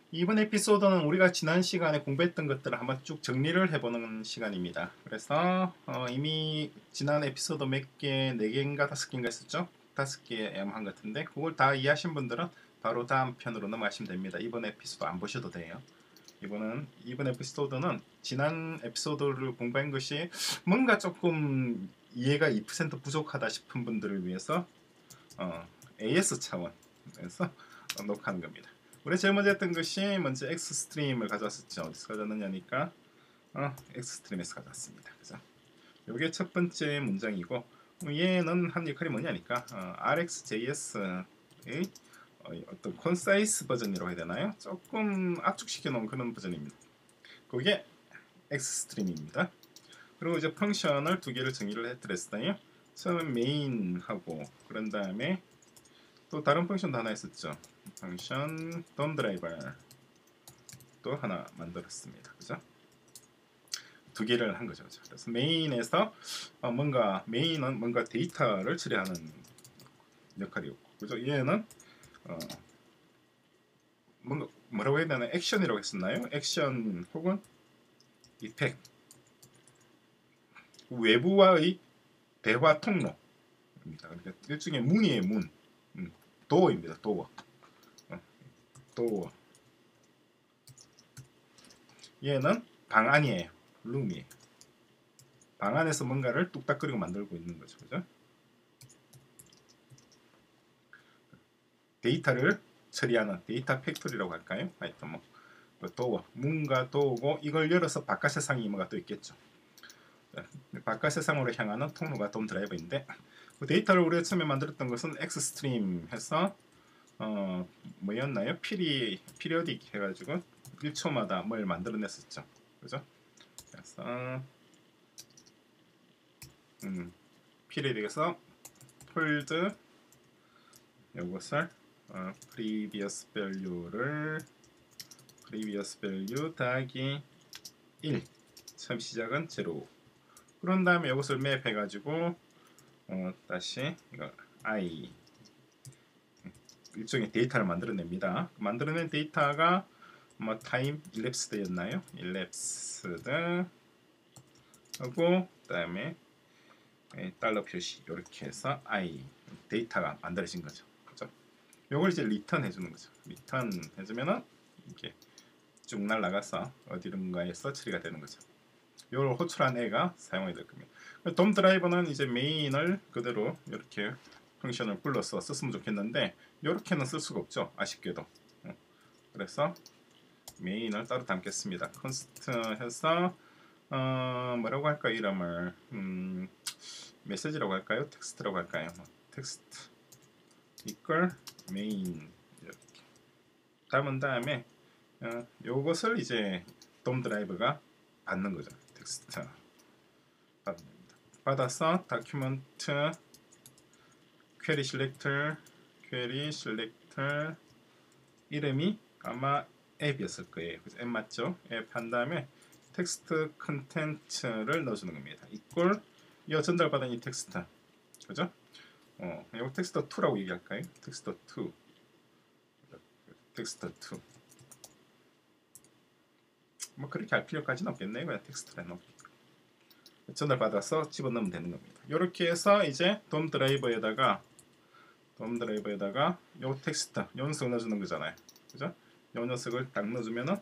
이번 에피소드는 우리가 지난 시간에 공부했던 것들을 한번 쭉 정리를 해보는 시간입니다. 그래서 이미 지난 에피소드 몇 개, 4개인가 5개인가 했었죠? 5개 한 것 같은데 그걸 다 이해하신 분들은 바로 다음 편으로 넘어가시면 됩니다. 이번 에피소드 안 보셔도 돼요. 이번 에피소드는 지난 에피소드를 공부한 것이 뭔가 조금 이해가 2% 부족하다 싶은 분들을 위해서 AS 차원에서 녹화하는 겁니다. 우리 제일 먼저 했던 것이 먼저 엑스스트림을 가져왔었죠. 어디서 가져왔느냐니까 엑스스트림에서 가져왔습니다. 그죠? 이게 첫 번째 문장이고 얘는 한 역할이 뭐냐니까 RxJS의 어떤 콘사이스 버전이라고 해야 되나요? 조금 압축시켜 놓은 그런 버전입니다. 그게 엑스스트림입니다. 그리고 이제 펑션을 두 개를 정의를 해드렸어요. 처음엔 메인하고 그런 다음에 또 다른 펑션도 하나 있었죠. 펑션 덤 드라이버 또 하나 만들었습니다. 그죠? 두 개를 한 거죠. 그래서 메인에서 메인은 뭔가 데이터를 처리하는 역할이었고, 그죠? 얘는 뭐라고 해야 되나? 액션이라고 했었나요? 액션 혹은 이펙트, 외부와의 대화 통로입니다. 그러니까 일종의 문이에요. 문. 도어입니다. 도어. 도어. 얘는 방 안이에요. 룸이에요. 방 안에서 뭔가를 뚝딱거리고 만들고 있는 거죠. 그죠? 데이터를 처리하는 데이터 팩토리라고 할까요? 하여튼 뭐 도어, 문과 도어고 이걸 열어서 바깥 세상이 뭐가 또 있겠죠. 바깥 세상으로 향하는 통로가 돔 드라이버인데 그 데이터를 우리가 처음에 만들었던 것은 엑스스트림 해서 뭐였나요? 피리어딕 해가지고 1초마다 뭘 만들어냈었죠. 그죠? 그래서 피리어딕에서 폴드 이것을 previous value를 previous value 더하기 1 처음 시작은 0 그런 다음에 이것을 맵 해가지고 다시 이거 i 일종의 데이터를 만들어냅니다. 만들어낸 데이터가 뭐 타임 일랩스드였나요? 일랩스드 하고 그다음에 달러 표시 이렇게 해서 i 데이터가 만들어진 거죠. 그죠? 요걸 이제 리턴 해주는 거죠. 리턴 해주면은 이렇게 쭉 날아가서 어디론가에서 처리가 되는 거죠. 요걸 호출한 애가 사용이 될 겁니다. 돔 드라이버는 이제 메인을 그대로 이렇게 펑션을 불러서 썼으면 좋겠는데 이렇게는 쓸 수가 없죠. 아쉽게도. 그래서 메인을 따로 담겠습니다. 컨스트 해서 뭐라고 할까요? 이름을 메시지라고 할까요? 텍스트라고 할까요? 텍스트 equal main 이렇게 담은 다음에 요것을 이제 돔 드라이버가 받는 거죠. 텍스트 받아서 다큐멘트 퀘리 셀렉터 이름이 아마 앱이었을 거예요. 그래서 앱 맞죠? 앱 한 다음에 텍스트 컨텐츠를 넣어주는 겁니다. 이꼴 이 전달받은 이 텍스트 그죠? 이거 텍스트 2라고 얘기할까요? 텍스트 2 텍스트 2 뭐 그렇게 할 필요까지는 없겠네요. 그냥 텍스트를 해놓고 전달받아서 집어넣으면 되는 겁니다. 이렇게 해서 이제 돔 드라이버에다가 요 텍스트 요 녀석을 넣어주는 거잖아요. 그죠? 요 녀석을 딱 넣어주면은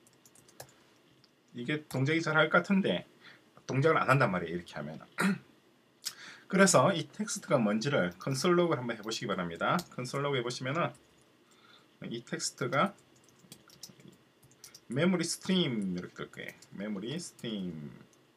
이게 동작이 잘 할 것 같은데 동작을 안 한단 말이에요. 이렇게 하면 그래서 이 텍스트가 뭔지를 컨솔 로그를 한번 해보시기 바랍니다. 컨솔 로그 해보시면은 이 텍스트가 메모리 스트림 이렇게 뜰 거예요. 메모리 스트림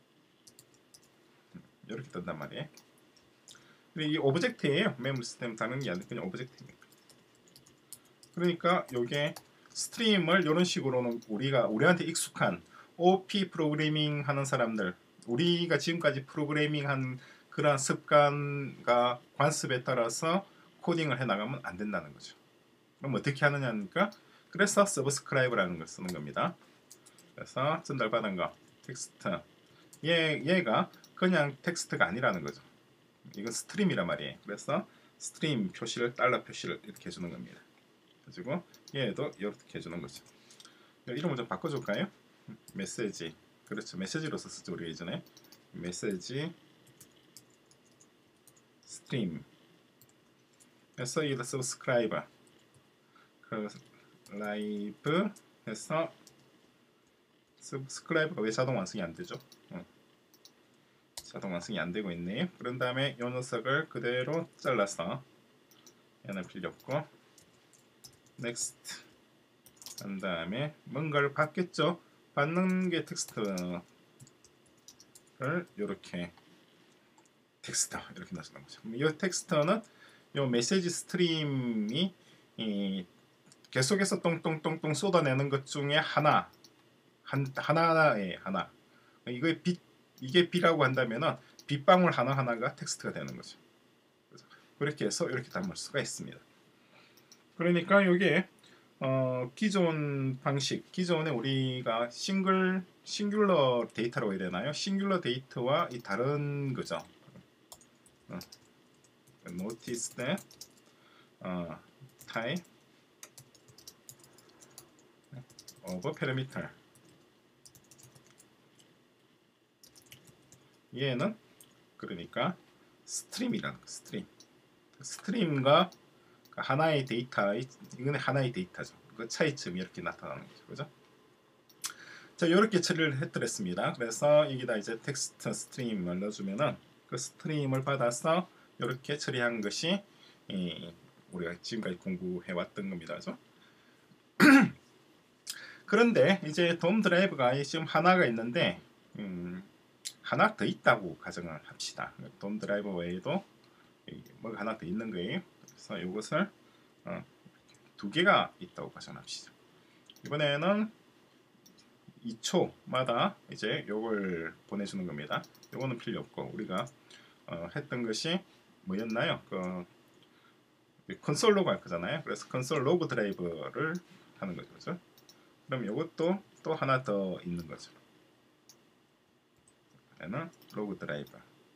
이렇게 뜬단 말이에요. 이 오브젝트예요. 메모리 스트림 다른 게 아니라 그냥 오브젝트입니다. 그러니까 요게 스트림을 이런 식으로는 우리한테 익숙한 OP 프로그래밍 하는 사람들 우리가 지금까지 프로그래밍한 그런 습관과 관습에 따라서 코딩을 해나가면 안 된다는 거죠. 그럼 어떻게 하느냐니까 그래서 서브스크라이브라는 걸 쓰는 겁니다. 그래서 전달받은 거 텍스트 얘가 그냥 텍스트가 아니라는 거죠. 이건 스트림이란 말이에요. 그래서 스트림 표시를 달러 표시를 이렇게 해주는 겁니다. 그리고 얘도 이렇게 해주는 거죠. 이름을 좀 바꿔줄까요? 메시지. 그렇죠. 메시지로 썼었죠 우리 예전에. 메시지 스트림. 그래서 여기다 서브스크라이버. 그 라이브 해서 서브스크라이버가 왜 자동 완성이 안 되죠? 자동 완성이 안 되고 있네요. 그런 다음에 이 녀석을 그대로 잘라서 얘는 필요 없고 next 한 다음에 뭔가를 받겠죠. 받는 게 텍스트를 이렇게 텍스트 이렇게 넣어주는 거죠. 이 텍스트는 이 메시지 스트림이 계속해서 똥똥똥똥 쏟아내는 것 중에 하나의 하나. 이게 B라고 한다면은 빗방울 하나하나가 텍스트가 되는 거죠. 그렇게 해서 이렇게 담을 수가 있습니다. 그러니까 이게 기존 방식, 기존에 우리가 싱귤러 데이터라고 해야 되나요? 싱귤러 데이터와 이 다른 거죠. notice that type of parameter. 얘는 그러니까 스트림이라는 거, 스트림과 하나의 데이터, 이건 하나의 데이터죠. 그 차이점이 이렇게 나타나는 거죠. 그죠? 자, 이렇게 처리를 해드렸습니다. 그래서 여기다 이제 텍스트 스트림을 넣어주면은 그 스트림을 받아서 이렇게 처리한 것이 우리가 지금까지 공부해왔던 겁니다. 그죠? 그런데 이제 돔 드라이브가 지금 하나가 있는데 하나 더 있다고 가정을 합시다. 돔 드라이버 외에도 뭐가 하나 더 있는 거예요. 그래서 이것을 두 개가 있다고 가정합시다. 이번에는 2초마다 이제 요걸 보내주는 겁니다. 요거는 필요 없고 우리가 했던 것이 뭐였나요? 콘솔 로그 할 거잖아요. 그래서 콘솔 로그 드라이버를 하는 거죠. 그렇죠? 그럼 요것도 또 하나 더 있는 거죠. 얘는 로그 드라이버.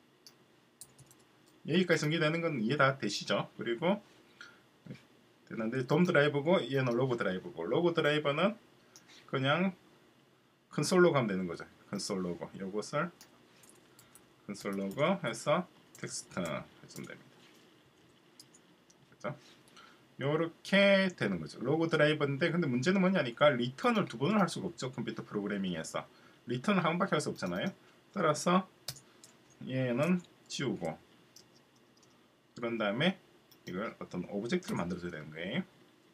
여기까지 정리되는 건 이해 다 되시죠? 그리고 되는데 돔 드라이버고 얘는 로그 드라이버고 로그 드라이버는 그냥 콘솔 로그 하면 되는 거죠. 콘솔 로그. 요것을 콘솔 로그 해서 텍스트 해주면 됩니다. 그렇죠? 요렇게 되는 거죠. 로그 드라이버인데 근데 문제는 뭐냐니까 리턴을 두 번을 할 수가 없죠. 컴퓨터 프로그래밍에서 리턴을 한 번밖에 할 수 없잖아요. 따라서 얘는 지우고 그런 다음에 이걸 어떤 오브젝트를 만들어줘야 되는 거예요.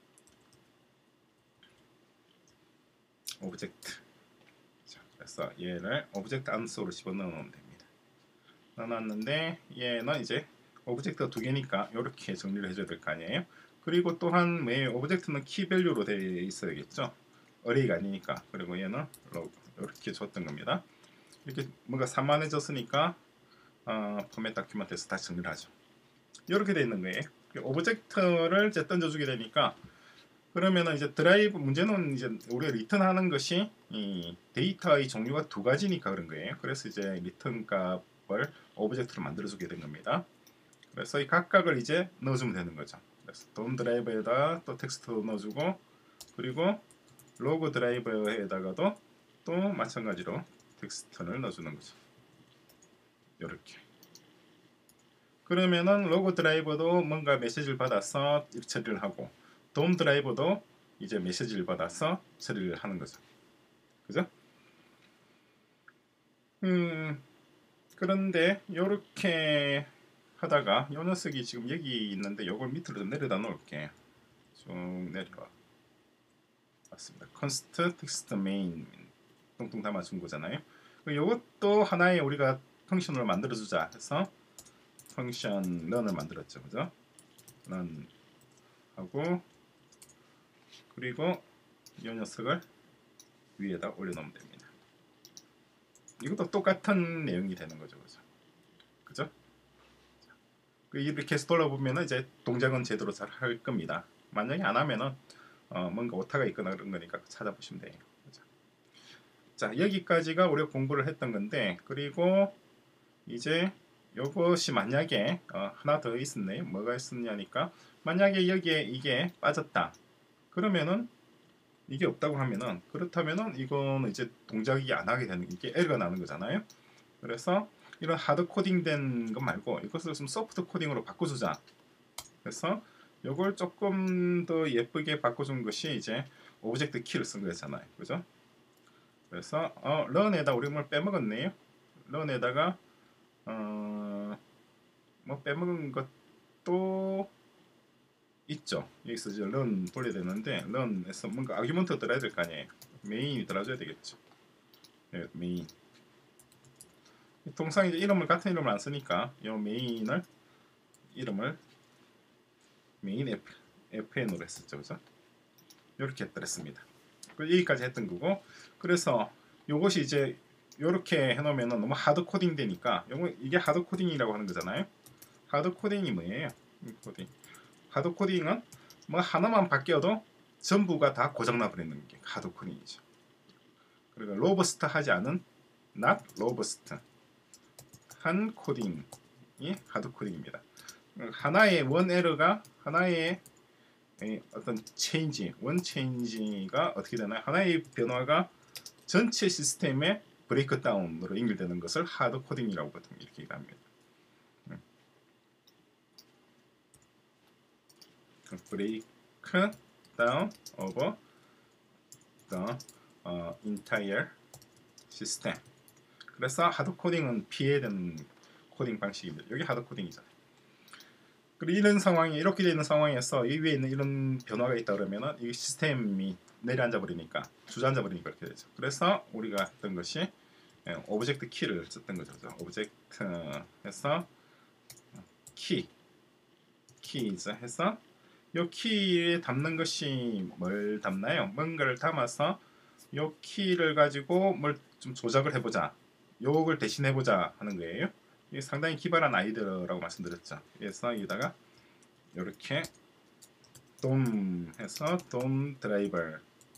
오브젝트. 자, 그래서 얘를 오브젝트 암수로 집어넣어 놓으면 됩니다. 넣어놨는데 얘는 이제 오브젝트가 두 개니까 이렇게 정리를 해줘야 될 거 아니에요. 그리고 또한 매 오브젝트는 키밸류로 되어 있어야겠죠. 어레이가 아니니까. 그리고 얘는 이렇게 줬던 겁니다. 이렇게 뭔가 산만해졌으니까 포맷 다큐멘트에서 다시 정리를 하죠. 이렇게 되어 있는 거예요. 오브젝트를 이제 던져주게 되니까 그러면은 이제 드라이브 문제는 이제 우리가 리턴하는 것이 이 데이터의 종류가 두 가지니까 그런 거예요. 그래서 이제 리턴 값을 오브젝트로 만들어주게 된 겁니다. 그래서 이 각각을 이제 넣어주면 되는 거죠. 그래서 돔 드라이버에다 또 텍스트도 넣어주고 그리고 로그 드라이버에다가도 또 마찬가지로 텍스트를 넣어주는 거죠. 이렇게. 그러면은 로그 드라이버도 뭔가 메시지를 받아서 처리를 하고 돔 드라이버도 이제 메시지를 받아서 처리를 하는 거죠. 그죠? 그런데 이렇게 하다가 이 녀석이 지금 여기 있는데 이걸 밑으로 좀 내려다 놓을게. 쭉 내려와. 맞습니다. const text main 뚱뚱 담아준 거잖아요. 이것도 하나의 우리가 펑션으로 만들어주자 해서 펑션 run을 만들었죠. 그죠? run 하고 그리고 이 녀석을 위에다 올려놓으면 됩니다. 이것도 똑같은 내용이 되는 거죠. 그죠? 이렇게 해서 돌아보면 이제 동작은 제대로 잘 할 겁니다. 만약에 안 하면은 뭔가 오타가 있거나 그런 거니까 찾아보시면 돼요. 그죠? 자, 여기까지가 우리가 공부를 했던 건데 그리고 이제 이것이 만약에 하나 더 있었네요. 뭐가 있었냐니까 만약에 여기에 이게 빠졌다. 그러면은 이게 없다고 하면은 그렇다면은 이거는 이제 동작이 안 하게 되는 이게 에러가 나는 거잖아요. 그래서 이런 하드 코딩된 것 말고 이것을 좀 소프트 코딩으로 바꿔주자. 그래서 이걸 조금 더 예쁘게 바꿔준 것이 이제 오브젝트 키를 쓴 거잖아요. 그죠? 그래서 런에다 우리 뭘 빼먹었네요. 런에다가 뭐 빼먹은 것도 있죠. 여기서 이제 런 돌려야 되는데 런에서 뭔가 아규먼트 들어야 될 거 아니에요. 메인이 들어줘야 되겠죠. 네, 메인. 통상 이제 이름을 같은 이름을 안 쓰니까 이 메인을 이름을 메인 FN으로 했었죠. 그죠? 이렇게 했더랬습니다. 여기까지 했던 거고 그래서 요것이 이제 이렇게 해놓으면 너무 하드 코딩 되니까 이게 하드 코딩이라고 하는 거잖아요. 하드 코딩이 뭐예요? 코딩. 하드 코딩은 뭐 하나만 바뀌어도 전부가 다 고장나 버리는 게 하드 코딩이죠. 그러니까 로버스트 하지 않은 not 로버스트 한 코딩이 하드 코딩입니다. 하나의 원 에러가 하나의 어떤 체인지, 원 체인지가 어떻게 되나요? 하나의 변화가 전체 시스템의 브레이크 다운으로 연결되는 것을 하드 코딩이라고 보통 이렇게 얘기합니다. 브레이크 다운 over the entire system. 그래서 하드 코딩은 피해야 되는 코딩 방식입니다. 여기 하드 코딩이잖아요. 그리고 이런 상황이 이렇게 되는 상황에서 이 위에 있는 이런 변화가 있다 그러면은 이 시스템이 내려앉아 버리니까 주저앉아 버리니까 이렇게 되죠. 그래서 우리가 했던 것이 오브젝트 키를 썼던 거죠. 오브젝트에서 키즈 해서 이 키에 담는 것이 뭘 담나요? 뭔가를 담아서 이 키를 가지고 뭘 좀 조작을 해보자. 요걸 대신해보자 하는 거예요. 이게 상당히 기발한 아이디어라고 말씀드렸죠. 그래서 여기다가 이렇게 DOM 해서 DOM 드라이버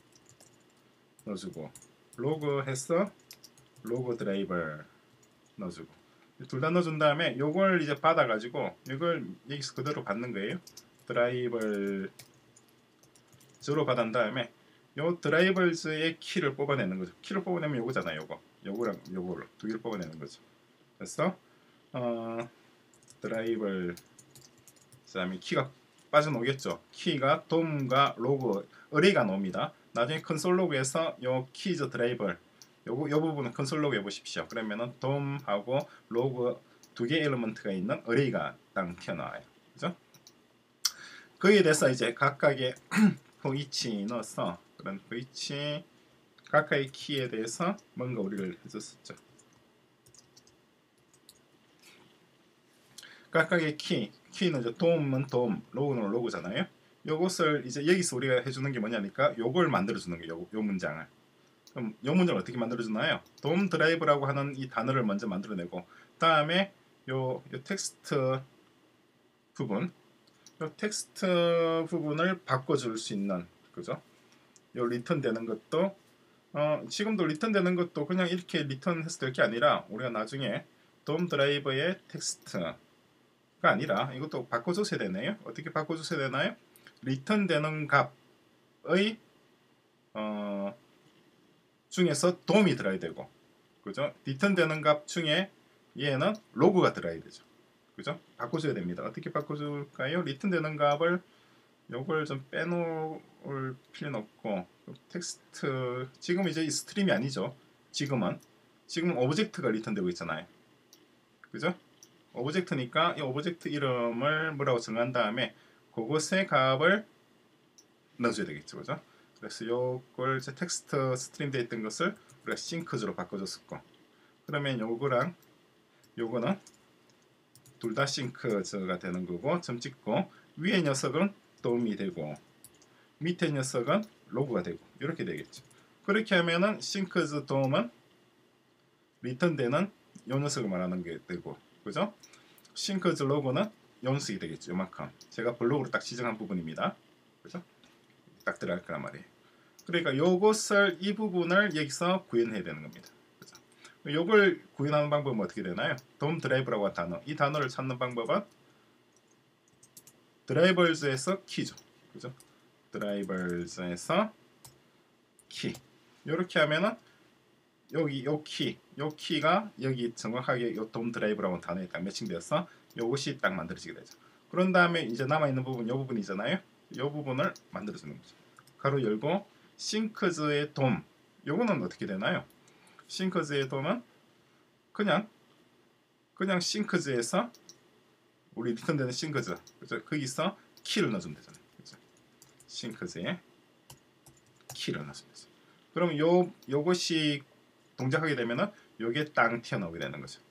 넣어주고 로그 해서 로그 드라이버 넣어주고 둘 다 넣어준 다음에 요걸 이제 받아가지고 이걸 여기서 그대로 받는 거예요. 드라이버즈로 받은 다음에 요 드라이버즈의 키를 뽑아내는 거죠. 키를 뽑아내면 요거잖아요. 요거랑 요거를 두 개를 뽑아내는 거죠. 그래서 드라이버 그다음에 키가 빠져나오겠죠. 키가 돔과 로그 어레이가 나옵니다. 나중에 컨솔 로그에서 요 키즈 드라이버 요 부분은 컨솔 로그 해보십시오. 그러면은 돔하고 로그 두 개 엘리먼트가 있는 어레이가 딱 튀어나와요. 그죠? 거기에 대해서 이제 각각의 위치 넣어서 그런 위치 각각의 키에 대해서 뭔가 우리를 해줬었죠. 각각의 키는 이제 돔은 돔, 로그는 로그잖아요. 요것을 이제 여기서 우리가 해주는 게 뭐냐니까 요걸 만들어주는 거예요. 요 문장을. 그럼 요 문장을 어떻게 만들어주나요? 돔 드라이브라고 하는 이 단어를 먼저 만들어내고 다음에 요 텍스트 부분 요 텍스트 부분을 바꿔줄 수 있는 그죠? 요 리턴 되는 것도 지금도 리턴 되는 것도 그냥 이렇게 리턴 했을 될 게 아니라 우리가 나중에 돔 드라이버의 텍스트가 아니라 이것도 바꿔줘야 되네요. 어떻게 바꿔줘야 되나요? 리턴 되는 값의 중에서 돔이 들어야 되고 그죠? 리턴 되는 값 중에 얘는 로그가 들어야 되죠. 그죠? 바꿔줘야 됩니다. 어떻게 바꿔줄까요? 리턴 되는 값을 요걸 좀 빼놓을 필요는 없고 텍스트 지금 이제 스트림이 아니죠. 지금 오브젝트가 리턴되고 있잖아요. 그죠? 오브젝트니까 이 오브젝트 이름을 뭐라고 정한 다음에 그곳의 값을 넣어줘야 되겠죠. 그죠? 그래서 요걸 이제 텍스트 스트림 되어 있던 것을 우리가 싱크즈로 바꿔줬었고 그러면 요거랑 요거는 둘 다 싱크즈가 되는 거고 점 찍고 위의 녀석은 돔이 되고 밑에 녀석은 로그가 되고 이렇게 되겠죠. 그렇게 하면은 싱크즈 돔은 리턴되는 요 녀석을 말하는 게 되고 그죠? 싱크즈 로그는 요 녀석이 되겠죠. 요만큼 제가 블록으로 딱 지정한 부분입니다. 그죠? 딱 들어갈 거란 말이에요. 그러니까 요것을 이 부분을 여기서 구현해야 되는 겁니다. 그죠? 요걸 구현하는 방법은 어떻게 되나요? 돔 드라이브라고 한 단어 이 단어를 찾는 방법은 드라이버즈에서 키죠. 그죠? 드라이버즈에서 키. 이렇게 하면은 여기 요 키가 여기 정확하게 요 돔 드라이브라고 하는 단어에 딱 매칭되어서 요것이 딱 만들어지게 되죠. 그런 다음에 이제 남아 있는 부분 요 부분이잖아요. 요 부분을 만들어 주는 거죠. 가로 열고 싱크즈의 돔. 요거는 어떻게 되나요? 싱크즈의 돔은 그냥 싱크즈에서 우리 리턴되는 싱크즈, 그죠? 거기서 키를 넣어주면 되잖아요. 그죠? 싱크즈에 키를 넣어주면 되죠. 그럼 요것이 동작하게 되면은 요게 땅 튀어나오게 되는 거죠.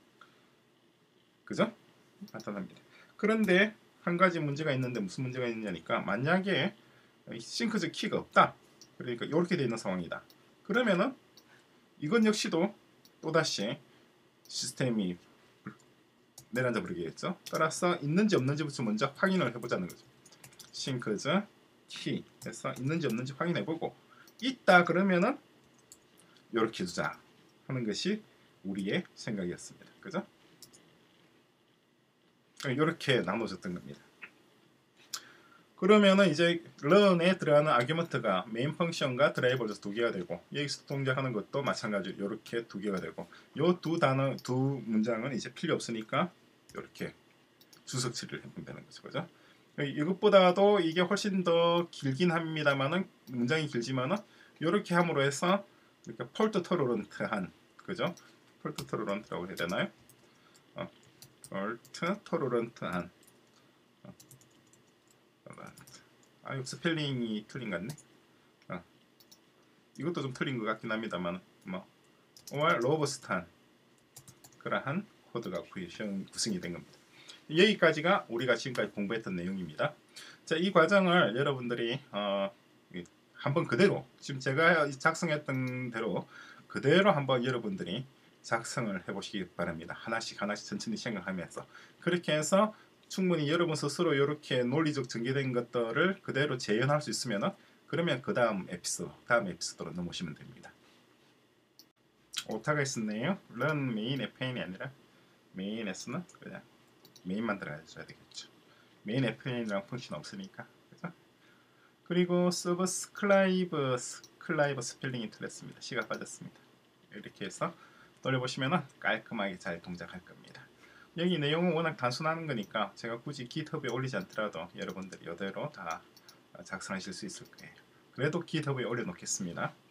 그죠? 나타납니다. 그런데 한 가지 문제가 있는데 무슨 문제가 있느냐니까 만약에 싱크즈 키가 없다. 그러니까 이렇게 되어 있는 상황이다. 그러면은 이건 역시도 또다시 시스템이 내려앉아 버리겠죠. 따라서 있는지 없는지부터 먼저 확인을 해보자는 거죠. 싱크즈 키 해서 있는지 없는지 확인해보고 있다 그러면은 이렇게 두자 하는 것이 우리의 생각이었습니다. 그죠? 이렇게 나눠졌던 겁니다. 그러면은 이제 런에 들어가는 아규먼트가 메인 펑션과 드라이버로 두 개가 되고 여기서 동작하는 것도 마찬가지로 이렇게 두 개가 되고 요 두 문장은 이제 필요 없으니까 이렇게 주석 처리를 해보면 되는 거죠. 그죠? 이것보다도 이게 훨씬 더 길긴 합니다만은 문장이 길지만은 이렇게 함으로 해서 이렇게 폴트 토로런트한 그죠? 폴트 토로런트라고 해야 되나요? 폴트 토로런트한 이거 스펠링이 틀린 것 같네. 이것도 좀 틀린 것 같긴 합니다만 로버스트한 그러한 코드가 구성이 된 겁니다. 여기까지가 우리가 지금까지 공부했던 내용입니다. 자, 이 과정을 여러분들이 한번 그대로 지금 제가 작성했던 대로 그대로 한번 여러분들이 작성을 해보시기 바랍니다. 하나씩 천천히 생각하면서 그렇게 해서 충분히 여러분 스스로 이렇게 논리적 전개된 것들을 그대로 재현할 수 있으면 그러면 그 다음 에피소드로 넘어오시면 됩니다. 오타가 있었네요. run main fn이 아니라 main에서는 그냥 메인만 들어가줘야 되겠죠. 메인 fn이라는 펑션 없으니까. 그죠? 그리고 서브스클라이브 스펠링이 틀렸습니다. C가 빠졌습니다. 이렇게 해서 돌려보시면 깔끔하게 잘 동작할 겁니다. 여기 내용은 워낙 단순한 거니까 제가 굳이 GitHub에 올리지 않더라도 여러분들이 이대로 다 작성하실 수 있을 거예요. 그래도 GitHub에 올려놓겠습니다.